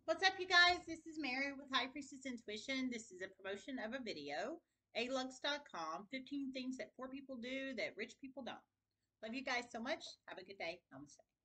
What's up, you guys? This is Mary with High Priestess Intuition. This is a promotion of a video, alux.com, 15 things that poor people do that rich people don't. Love you guys so much. Have a good day. Namaste.